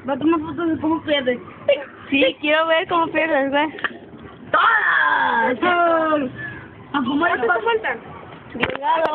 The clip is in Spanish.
Va a tomar fotos de cómo pierdes. Sí, quiero ver cómo pierdes, güey. ¡Todas! ¿A cómo le faltan? Llegado.